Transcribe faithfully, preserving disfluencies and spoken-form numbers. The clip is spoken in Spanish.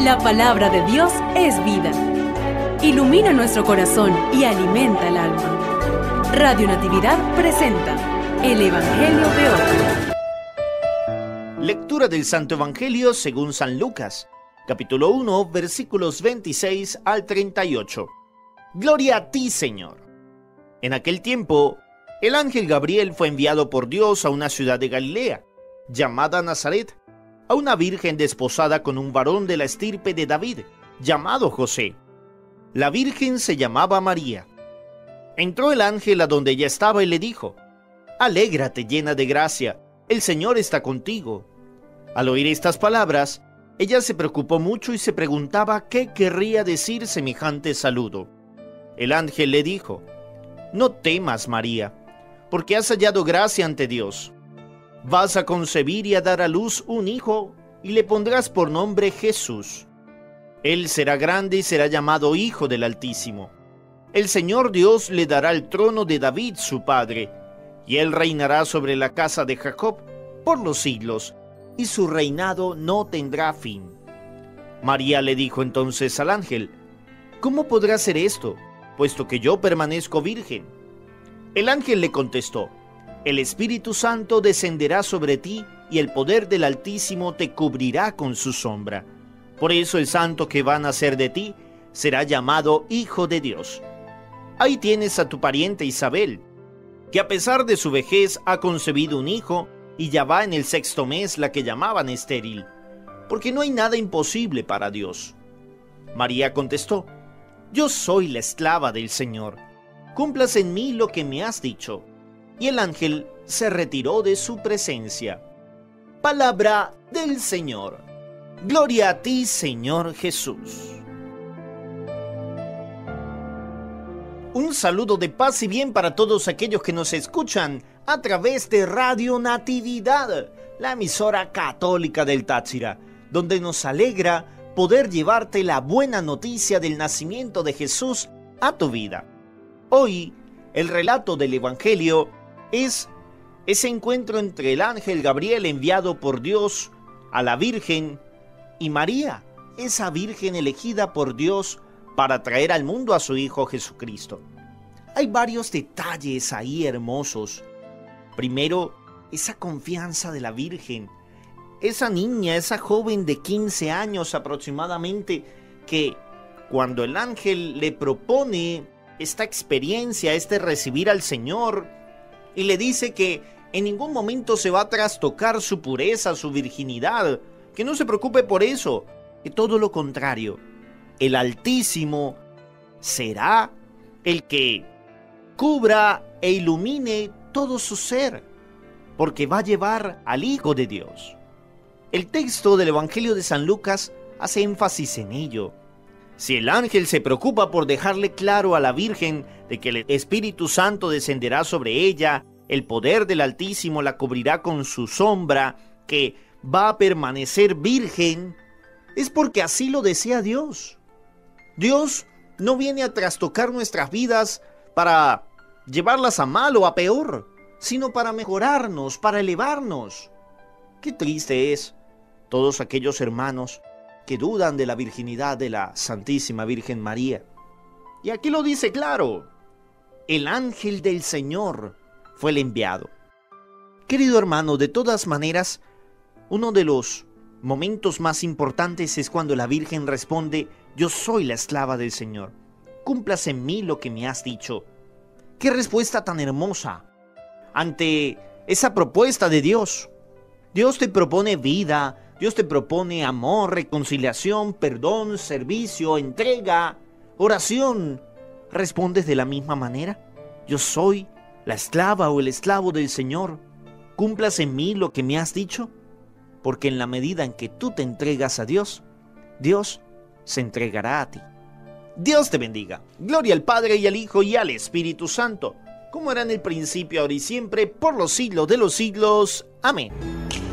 La palabra de Dios es vida. Ilumina nuestro corazón y alimenta el alma. Radio Natividad presenta el Evangelio de hoy. Lectura del Santo Evangelio según San Lucas, capítulo uno, versículos veintiséis al treinta y ocho. Gloria a ti, Señor. En aquel tiempo, el ángel Gabriel fue enviado por Dios a una ciudad de Galilea, llamada Nazaret, a una virgen desposada con un varón de la estirpe de David, llamado José. La virgen se llamaba María. Entró el ángel a donde ella estaba y le dijo: Alégrate, llena de gracia, el Señor está contigo. Al oír estas palabras, ella se preocupó mucho y se preguntaba qué querría decir semejante saludo. El ángel le dijo: No temas, María, porque has hallado gracia ante Dios. Vas a concebir y a dar a luz un hijo, y le pondrás por nombre Jesús. Él será grande y será llamado Hijo del Altísimo. El Señor Dios le dará el trono de David su padre, y él reinará sobre la casa de Jacob por los siglos, y su reinado no tendrá fin. María le dijo entonces al ángel: ¿Cómo podrá ser esto, puesto que yo permanezco virgen? El ángel le contestó: El Espíritu Santo descenderá sobre ti, y el poder del Altísimo te cubrirá con su sombra. Por eso el santo que va a nacer de ti será llamado Hijo de Dios. Ahí tienes a tu pariente Isabel, que a pesar de su vejez ha concebido un hijo, y ya va en el sexto mes la que llamaban estéril, porque no hay nada imposible para Dios. María contestó: Yo soy la esclava del Señor. Cúmplase en mí lo que me has dicho. Y el ángel se retiró de su presencia. Palabra del Señor. Gloria a ti, Señor Jesús. Un saludo de paz y bien para todos aquellos que nos escuchan a través de Radio Natividad, la emisora católica del Táchira, donde nos alegra poder llevarte la buena noticia del nacimiento de Jesús a tu vida. Hoy, el relato del Evangelio es ese encuentro entre el ángel Gabriel enviado por Dios a la Virgen y María, esa Virgen elegida por Dios para traer al mundo a su Hijo Jesucristo. Hay varios detalles ahí hermosos. Primero, esa confianza de la Virgen, esa niña, esa joven de quince años aproximadamente, que cuando el ángel le propone esta experiencia, este recibir al Señor, y le dice que en ningún momento se va a trastocar su pureza, su virginidad, que no se preocupe por eso, que todo lo contrario, el Altísimo será el que cubra e ilumine todo su ser, porque va a llevar al Hijo de Dios. El texto del Evangelio de San Lucas hace énfasis en ello. Si el ángel se preocupa por dejarle claro a la Virgen de que el Espíritu Santo descenderá sobre ella, el poder del Altísimo la cubrirá con su sombra, que va a permanecer virgen, es porque así lo desea Dios. Dios no viene a trastocar nuestras vidas para llevarlas a mal o a peor, sino para mejorarnos, para elevarnos. Qué triste es todos aquellos hermanos que dudan de la virginidad de la Santísima Virgen María. Y aquí lo dice claro: el ángel del Señor fue el enviado. Querido hermano, de todas maneras, uno de los momentos más importantes es cuando la Virgen responde: Yo soy la esclava del Señor. Cúmplase en mí lo que me has dicho. ¡Qué respuesta tan hermosa ante esa propuesta de Dios! Dios te propone vida, Dios te propone amor, reconciliación, perdón, servicio, entrega, oración. ¿Respondes de la misma manera? Yo soy la esclava o el esclavo del Señor. Cúmplase en mí lo que me has dicho. Porque en la medida en que tú te entregas a Dios, Dios se entregará a ti. Dios te bendiga. Gloria al Padre y al Hijo y al Espíritu Santo, como era en el principio, ahora y siempre, por los siglos de los siglos. Amén.